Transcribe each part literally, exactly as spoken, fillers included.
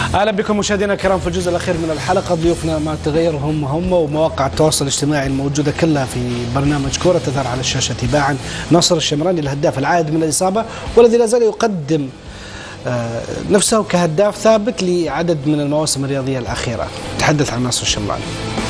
اهلا بكم مشاهدينا الكرام في الجزء الاخير من الحلقه. ضيوفنا ما تغير هم هم ومواقع التواصل الاجتماعي الموجوده كلها في برنامج كوره تظهر على الشاشه تباعا. ناصر الشمراني الهداف العائد من الاصابه والذي لا زال يقدم نفسه كهداف ثابت لعدد من المواسم الرياضيه الاخيره. تحدث عن ناصر الشمراني.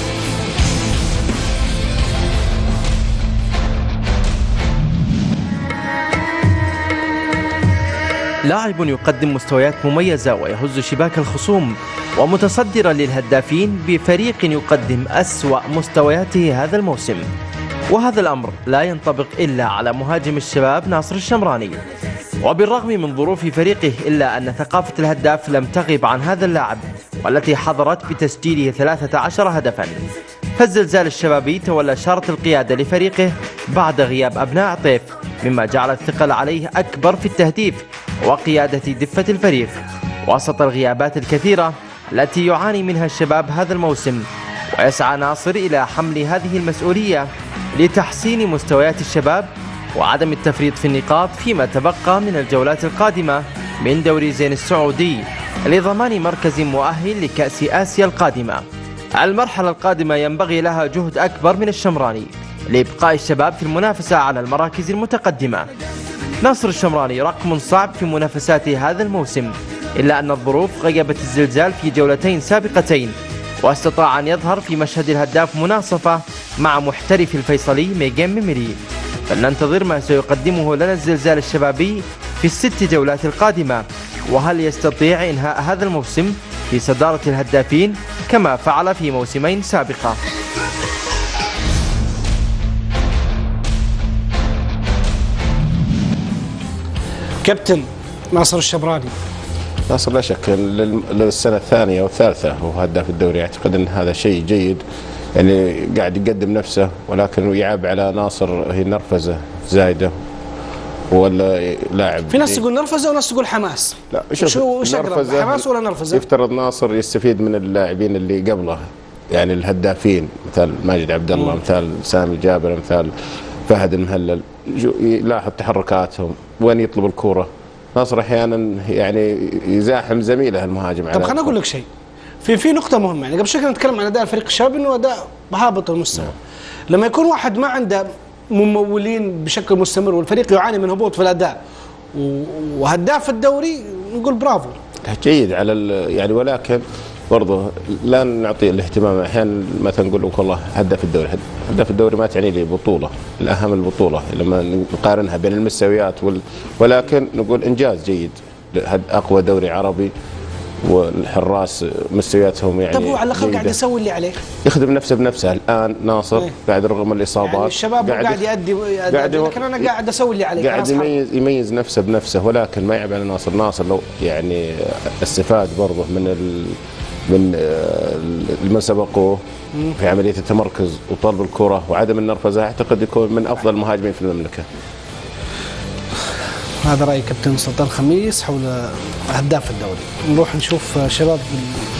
لاعب يقدم مستويات مميزة ويهز شباك الخصوم ومتصدرا للهدافين بفريق يقدم أسوأ مستوياته هذا الموسم، وهذا الأمر لا ينطبق إلا على مهاجم الشباب ناصر الشمراني. وبالرغم من ظروف فريقه إلا أن ثقافة الهداف لم تغب عن هذا اللاعب والتي حضرت بتسجيله ثلاثة عشر هدفا. فالزلزال الشبابي تولى شارة القيادة لفريقه بعد غياب أبناء عطيف، مما جعل الثقل عليه أكبر في التهديف وقيادة دفة الفريق وسط الغيابات الكثيرة التي يعاني منها الشباب هذا الموسم. ويسعى ناصر إلى حمل هذه المسؤولية لتحسين مستويات الشباب وعدم التفريط في النقاط فيما تبقى من الجولات القادمة من دوري زين السعودي لضمان مركز مؤهل لكأس آسيا القادمة. المرحلة القادمة ينبغي لها جهد أكبر من الشمراني لإبقاء الشباب في المنافسة على المراكز المتقدمة. ناصر الشمراني رقم صعب في منافسات هذا الموسم، إلا أن الظروف غيبت الزلزال في جولتين سابقتين واستطاع أن يظهر في مشهد الهداف مناصفة مع محترف الفيصلي ميغان ميميري. فلننتظر ما سيقدمه لنا الزلزال الشبابي في الست جولات القادمة، وهل يستطيع إنهاء هذا الموسم في صدارة الهدافين كما فعل في موسمين سابقة. كابتن ناصر الشمراني. ناصر لا شك للسنة الثانية والثالثة هو هداف الدوري، أعتقد أن هذا شيء جيد، يعني قاعد يقدم نفسه، ولكن يعاب على ناصر هي نرفزة زايدة ولا لاعب. في ناس تقول نرفزة وناس تقول حماس. لا شوف، وش أقرب، حماس ولا نرفزة؟ يفترض ناصر يستفيد من اللاعبين اللي قبله، يعني الهدافين مثال ماجد عبد الله، مثال سامي جابر، مثال فهد المهلل، يلاحظ تحركاتهم وين يطلب الكرة. ناصر احيانا يعني يزاحم زميله المهاجم. طب خليني اقول لك شيء، في في نقطة مهمة، يعني قبل شوي كنا نتكلم عن اداء الفريق الشبابي انه اداء هابط المستوى. لما يكون واحد ما عنده ممولين بشكل مستمر والفريق يعاني من هبوط في الاداء وهداف الدوري، نقول برافو. جيد على يعني، ولكن برضه لا نعطي الاهتمام. احيانا مثلا نقول لك والله هداف الدوري، هداف الدوري ما تعني لي بطوله، الاهم البطوله لما نقارنها بين المستويات وال... ولكن نقول انجاز جيد، اقوى دوري عربي والحراس مستوياتهم يعني. طب هو على الاقل قاعد يسوي اللي عليه، يخدم نفسه بنفسه. الان ناصر ايه؟ قاعد رغم الاصابات يعني الشباب قاعد, قاعد يؤدي، قاعد لكن انا قاعد اسوي اللي عليه، قاعد يميز يميز نفسه بنفسه، ولكن ما يعيب على ناصر. ناصر لو يعني استفاد برضه من ال من اللي سبقوه في عملية التمركز وطلب الكرة وعدم النرفزة، أعتقد يكون من أفضل المهاجمين في المملكة. هذا رأي كابتن سلطان خميس حول هداف الدوري. نروح نشوف شباب